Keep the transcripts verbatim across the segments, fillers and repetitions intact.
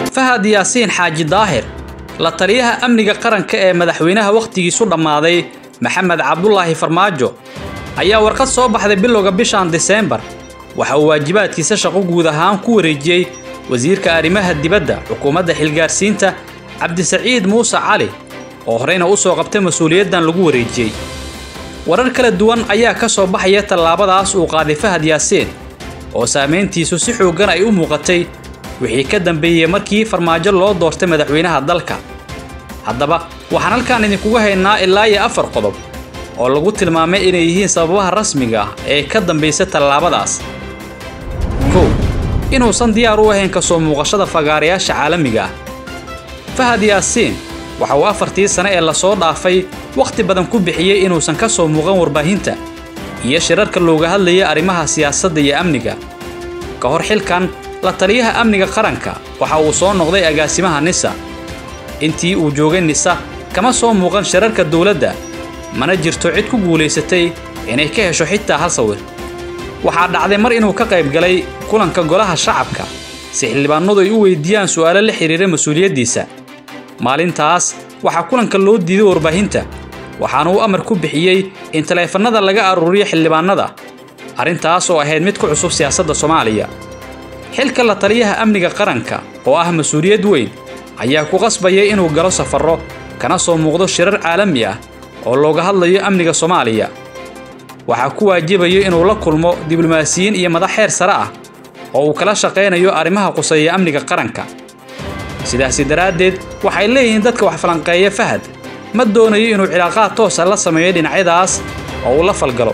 Fahad Yaasiin Xaaji Daahir la taliyaha amniga qaranka ee madaxweynaha waqtigiisu dhamaaday Maxamed Cabdullaahi Farmaajo ayaa warqad soo baxday bilowga bishan December waxa uu waajibaadkiisa shaqo guud ahaan ku wareejiyay wasiirka arrimaha dibadda xukuumadda xilgaarsiinta Cabdisaciid Muuse Cali oo horeyna u soo qabtay mas'uuliyadan lagu wareejiyay warar kala duwan ayaa ka soo baxaya tallaabadaas uu qaaday Fahad Yaasiin oo saameyntiisu si xoogan ay u muuqatay wixii ka dambeeyay markii Farmaajo loo doortay madaxweynaha dalka haddaba waxaan halkaan idinku haynaa ilaa iyo afar qodob oo lagu tilmaamay inay yihiin sababaha rasmiga ah ee ka dambeysay tallaabadaas kow inuusan diyaar u ahayn ka soo muuqashada fagaarayaasha caalamiga ah Fahad Yaasiin waxa uu afartii sano ee la soo dhaafay waqti badan ku bixiyay inuusan ka soo muuqan warbaahinta iyo shirarka looga hadlayay arrimaha siyaasadda iyo amniga ka hor xilkan la taliyaha amniga qaranka waxa uu soo noqday agaasimaha NISA intii uu joogay NISA kama soo muuqan shirarka dawladda mana jirto cid ku guuleysatay inay ka hesho xitaa hal sawir waxa dhacday mar inuu ka qayb galay kulanka golaha shacabka si xildhibaanadu ay u weydiiyaan su'aalo la xiriira mas'uuliyadiisa maalintaas waxa kulanka loo diiday warbaahinta waxaana uu amar ku bixiyay in taleefanada laga aruuriyo xildhibaanada arintaas oo ahayd mid ku cusub siyaasadda Soomaaliya xilka la taliyaha amniga qaranka oo ah mas'uuliyad weyn ayaa ku qasbayay inuu galo safarro kana soo muuqdo shirar caalami ah oo looga hadlayo amniga Soomaaliya waxa ku waajibayo inuu la kulmo diblomaasiyiin iyo madax heer sare ah oo uu kala shaqeynayo arrimaha quseeya amniga qaranka sidaas daraadeed waxay leeyihiin dadka wax falanqeeya Fahad ma doonayo inuu cilaaqaad toos ah la sameeyo dhinacyadaas oo uu la falgalo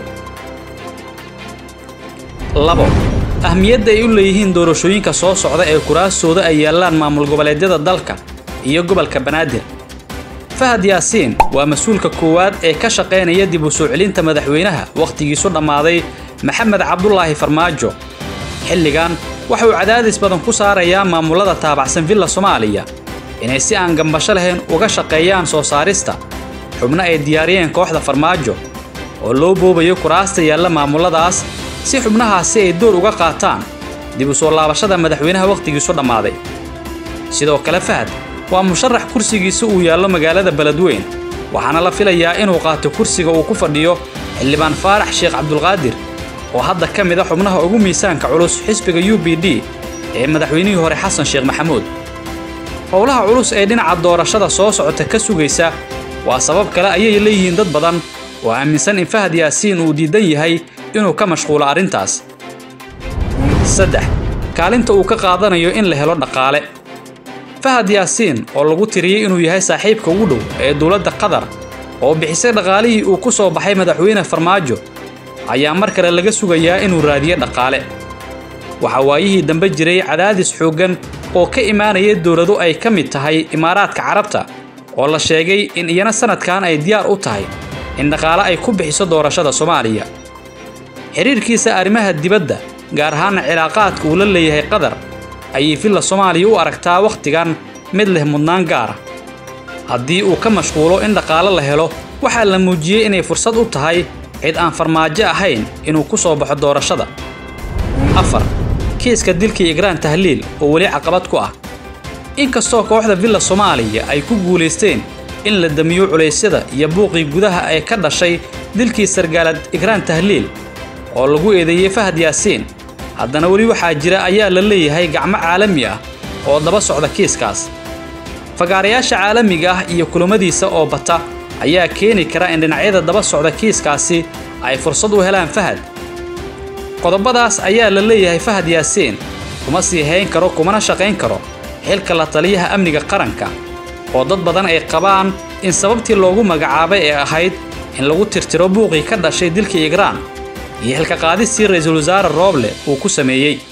labo ahmiyadda ay u leeyihiin doorashooyinka soo socda ee kuraasooda ay yeelaan maamul goboleedyada dalka iyo gobolka Banaadir Fahad Yaasiin waa mas'uulka koowaad ee ka shaqeynaya dib u soo celinta madaxweynaha waqtigiisu dhamaaday Maxamed Cabdullaahi Farmaajo xilligan waxa uu cadaadis badan ku saarayaa maamulada taabacsan Villa Soomaaliya inay si aan gambasho lahayn uga shaqeeyaan soo saarista xubno ay diyaariyeen kooxda Farmaajo oo loo boobayo kuraasta yaala maamuladaas si xubnahaasi ay door uga qaataan dib u soo laabashada madaxweynaha waqtigiisu dhamaaday sidoo kale Fahad waa musharax kursigiisa uu yaalo magaalada Beledweyne waxaana la filayaa inuu qaato kursiga uu ku fadhiyo xildhibaan Faarax Sheekh Cabdulqaadir oo hadda ka mid ah xubnaha ugu miisaanka culus xisbiga U P D ee madaxweynihii hore Xasan Sheekh Maxamuud howlaha culus ee dhinaca doorashada soo socota ka sugaysa waa sabab kale ayay leeyihiin dad badan oo aaminsan in Fahad Yaasiin uu diidan yahay inuu ka mashquulo arintaas saddex kaalinta uu ka qaadanayo in la helo dhaqaale Fahad Yaasiin oo lagu tiriyay inuu yahay saaxiibka ugu dhow ee dawladda Qatar oo bixisay dhaqaalihii uu ku soo baxay madaxweyne Farmaajo ayaa mar kale laga sugayaa inuu raadiyo dhaqaale waxa waayihii dambe jiray cadaadis xoogan oo ka imaanaya dawlado ay ka mid tahay Imaaraadka Carabta oo la sheegay in iyana sanadkan ay diyaar u tahay in dhaqaale ay ku bixiso doorashada Soomaaliya xiriirkiisa arrimaha dibadda gaar ahaan cilaaqaadka uu la leeyahay Qatar ayay Villa Soomaaliya u aragtaa waqtigan mid leh mudnaan gaar ah haddii uu ka mashquulo in dhaqaale la helo waxa la muujiyay inay fursad u tahay cid aan Farmaajo ahayn inuu ku soo baxo doorashada afar kiiska dilka Igraan Tahliil oo wali caqabad ku ah inkastoo kooxda Villa Soomaaliya ay ku guuleysteen in la damiyo culeysyada iyo buuqii gudaha ay ka dhashay dilkii sargaalad Igraan Tahliil oo lagu eedeeyay Fahad Yaasiin haddana wali waxa jira ayaa la leeyahay gacmo caalami ah oo daba socda kiiskaas fagaarayaasha caalamiga ah iyo kulamadiisa oo bata ayaa keeni kara in dhinacyada daba socda kiiskaasi ay fursad u helaan Fahad qodobadaas ayaa la leeyahay Fahad Yaasiin kuma sii hayn karo kumana shaqeyn karo xilka la taliyaha amniga qaranka oo dad badan ay qabaan in sababtii loogu magacaabay ee ahayd in lagu tirtiro buuqii ka dhashay dilkii Igraan iyo xilka qaadistii ra'iisul wasaare Roble uu ku sameeyay